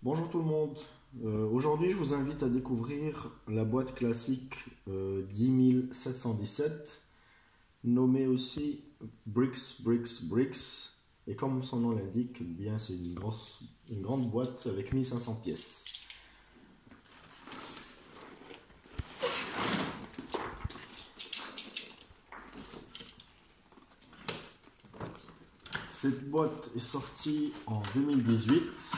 Bonjour tout le monde. Aujourd'hui, je vous invite à découvrir la boîte classique 10717, nommée aussi Bricks. Et comme son nom l'indique, eh bien c'est une grande boîte avec 1500 pièces. Cette boîte est sortie en 2018.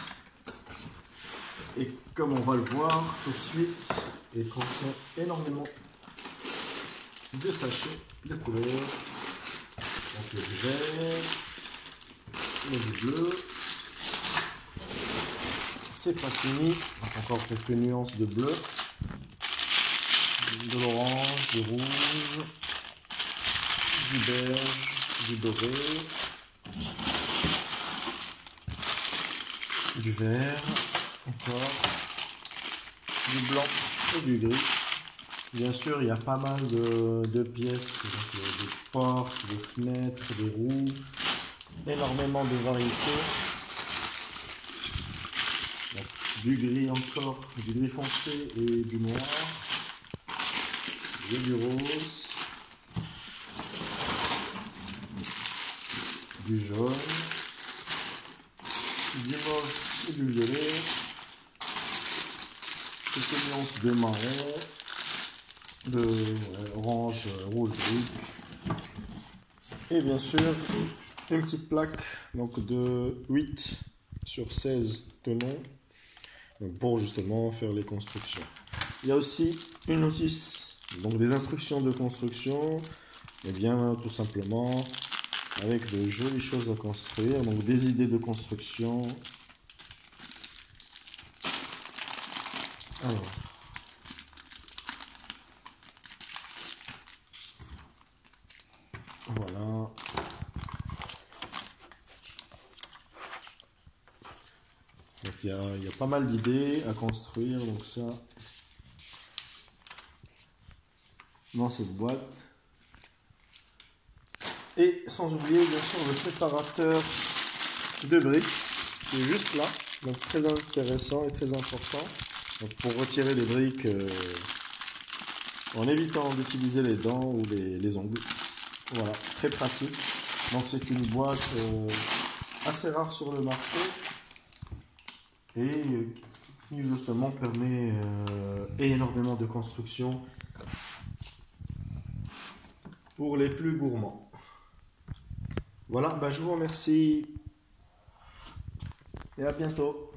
Et comme on va le voir tout de suite, il contient énormément de sachets de couleurs. Donc il y a du vert, il y a du bleu. C'est pas fini, donc encore quelques nuances de bleu, de l'orange, du rouge, du beige, du doré, du vert, encore du blanc et du gris. Bien sûr, il y a pas mal de pièces, donc des portes, des fenêtres, des roues, énormément de variétés. Donc, du gris encore, du gris foncé et du noir. Il y a du rose, du jaune, du mauve et du violet. Quelques nuances de marron, de orange, rouge brique. Et bien sûr, une petite plaque donc de 8 sur 16 tenons donc pour justement faire les constructions. Il y a aussi une notice, donc des instructions de construction, et bien tout simplement avec de jolies choses à construire, donc des idées de construction. Alors, voilà. Donc il y a pas mal d'idées à construire, donc ça dans cette boîte. Et sans oublier bien sûr le séparateur de briques qui est juste là, donc très intéressant et très important. Donc pour retirer les briques en évitant d'utiliser les dents ou les ongles. Voilà, très pratique. Donc c'est une boîte assez rare sur le marché et qui justement permet énormément de construction pour les plus gourmands. Voilà, je vous remercie et à bientôt.